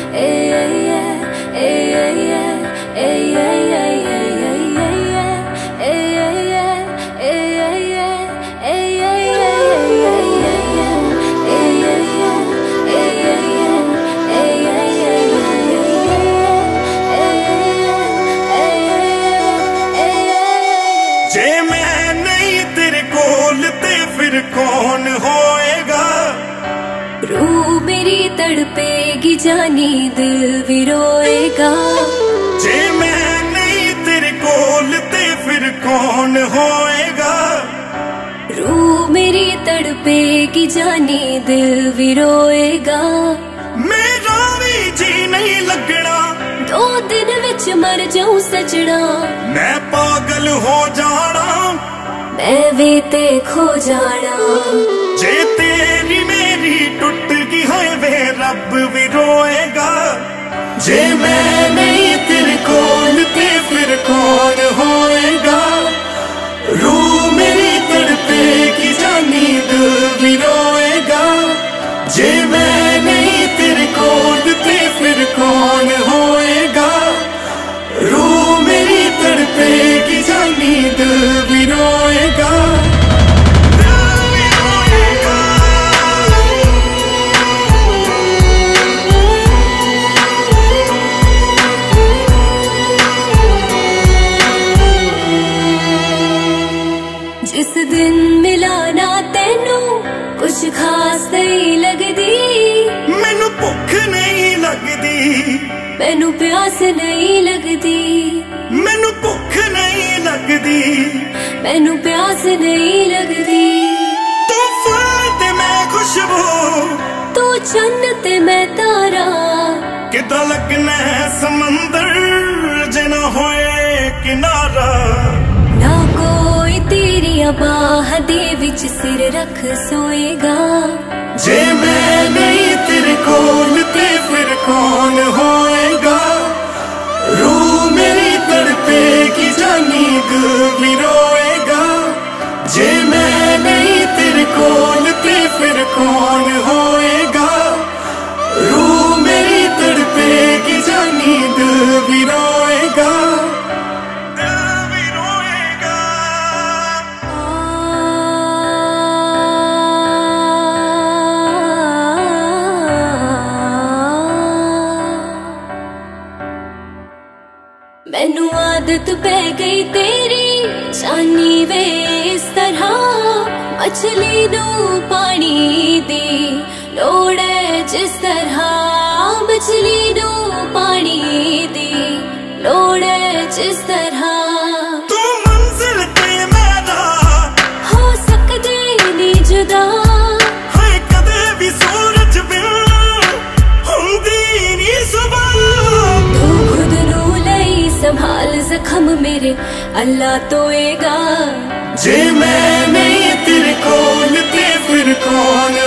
कौन होएगा? रूह मेरी तड़पेगी जानी दिल भी रोएगा। जे मैं नहीं तेरे कोल ते फिर कौन होएगा? रूह मेरी तड़पेगी जानी दिल भी रोएगा। मेरा भी जी नहीं लगना, 2 दिन विच मर जाऊं सजना। मैं पागल हो जाना, मैं भी ते खो जाना। जे तेरी मेरी टूट गई है वे रब भी रोएगा। जे मैं नहीं तेरे कोल ते फिर कौन होएगा? रूह मेरी तड़पेगी जानी दिल भी रोएगा। जे मैं नहीं तेरे कोल ते फिर कौन होएगा? रूह मेरी तड़पेगी जानी दिल भी रोएगा। जिस दिन मिला ना तेनू कुछ खास नहीं लगदी। मैनू भुख नहीं लगदी, मैनू प्यास नहीं लगदी। मैनू भुख नहीं लगदी, मैनू प्यास नहीं लगदी। तू फूल ते मैं खुशबू, तू चन्न ते मैं तारा। किदा लगना है समंदर जे ना होए किनारा। ना कोई तेरिया बाह दे विच सिर रख सोएगा। जे मैं नहीं तेरे कोल ते फिर कौन होएगा? रूह मेरी तड़पेगी जानी दिल भी रोएगा। जे मैं नहीं तेरे कोल ते फिर कौन होएगा? रूह मेरी तड़पेगी जानी दिल भी रोएगा। मैनू आदत पै गई तेरी जानी वे इस तरह। मछली नू पानी दी लोड़ है जिस तरह। मछली नू पानी दी लोड़ है जिस तरह। तू मंजिल ते मेरा हो सकदे नी जुदा। है कदे भी सूरज बिन हुंदी नी सुबह। तू खुद नू लई संभाल जख्म मेरे अल्लाह तोएगा। जे मैं नहीं तेरे कोल ते फिर कौन